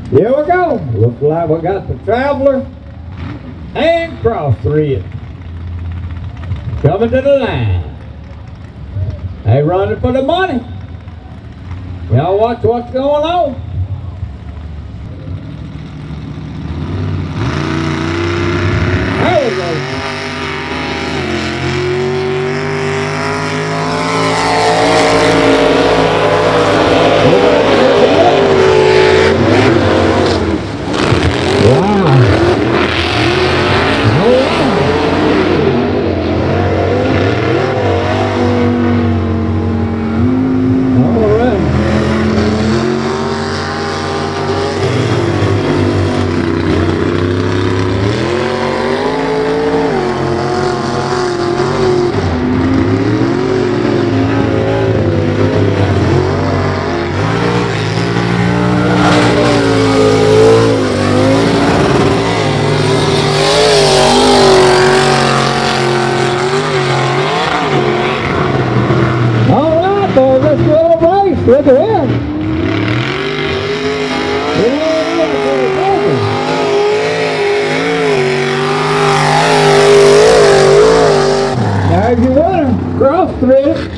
Here we go. Looks like we got the Traveler and Crossthread coming to the line. They running for the money. Y'all watch what's going on. There we go. Look at him. There's your winner, Crossthread.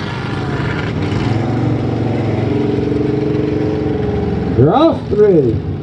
Crossthread.